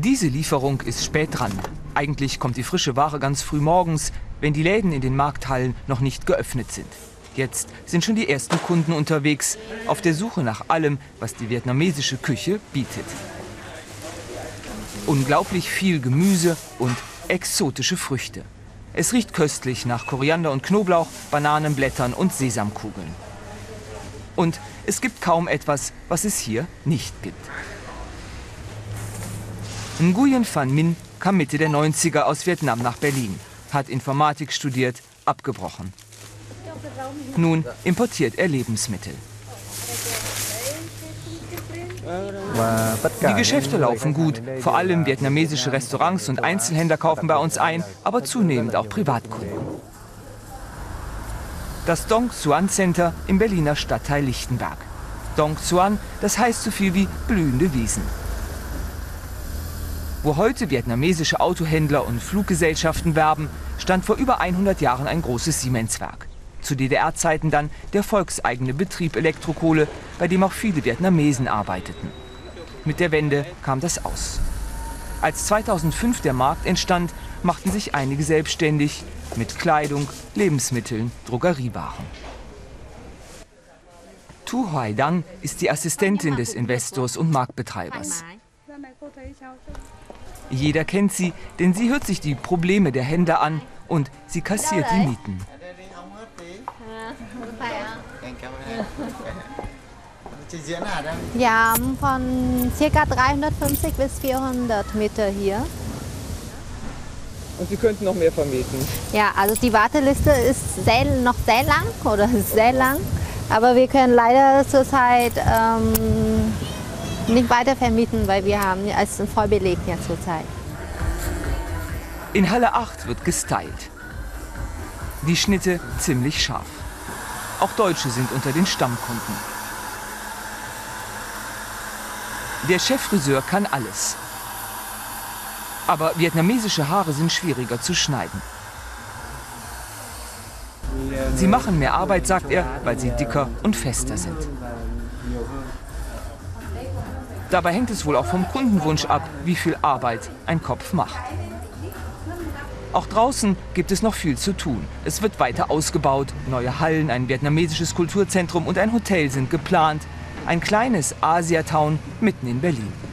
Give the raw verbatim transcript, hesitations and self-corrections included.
Diese Lieferung ist spät dran. Eigentlich kommt die frische Ware ganz früh morgens, wenn die Läden in den Markthallen noch nicht geöffnet sind. Jetzt sind schon die ersten Kunden unterwegs, auf der Suche nach allem, was die vietnamesische Küche bietet. Unglaublich viel Gemüse und exotische Früchte. Es riecht köstlich nach Koriander und Knoblauch, Bananenblättern und Sesamkugeln. Und es gibt kaum etwas, was es hier nicht gibt. Nguyen Van Minh kam Mitte der neunziger aus Vietnam nach Berlin, hat Informatik studiert, abgebrochen. Nun importiert er Lebensmittel. Die Geschäfte laufen gut. Vor allem vietnamesische Restaurants und Einzelhändler kaufen bei uns ein, aber zunehmend auch Privatkunden. Das Dong Xuan Center im Berliner Stadtteil Lichtenberg. Dong Xuan, das heißt so viel wie blühende Wiesen. Wo heute vietnamesische Autohändler und Fluggesellschaften werben, stand vor über hundert Jahren ein großes Siemenswerk. Zu D D R-Zeiten dann der volkseigene Betrieb Elektrokohle, bei dem auch viele Vietnamesen arbeiteten. Mit der Wende kam das aus. Als zweitausendfünf der Markt entstand, machten sich einige selbstständig mit Kleidung, Lebensmitteln, Drogeriewaren. Tu Hoai Dang ist die Assistentin des Investors und Marktbetreibers. Jeder kennt sie, denn sie hört sich die Probleme der Händler an und sie kassiert die Mieten. Ja, von ca. dreihundertfünfzig bis vierhundert Meter hier. Und Sie könnten noch mehr vermieten? Ja, also die Warteliste ist sehr, noch sehr lang oder sehr lang, aber wir können leider zurzeit ähm, nicht weiter vermieten, weil wir haben es ist voll belegt ja zurzeit. In Halle acht wird gestylt. Die Schnitte ziemlich scharf. Auch Deutsche sind unter den Stammkunden. Der Cheffriseur kann alles. Aber vietnamesische Haare sind schwieriger zu schneiden. Sie machen mehr Arbeit, sagt er, weil sie dicker und fester sind. Dabei hängt es wohl auch vom Kundenwunsch ab, wie viel Arbeit ein Kopf macht. Auch draußen gibt es noch viel zu tun. Es wird weiter ausgebaut. Neue Hallen, ein vietnamesisches Kulturzentrum und ein Hotel sind geplant. Ein kleines Asiatown mitten in Berlin.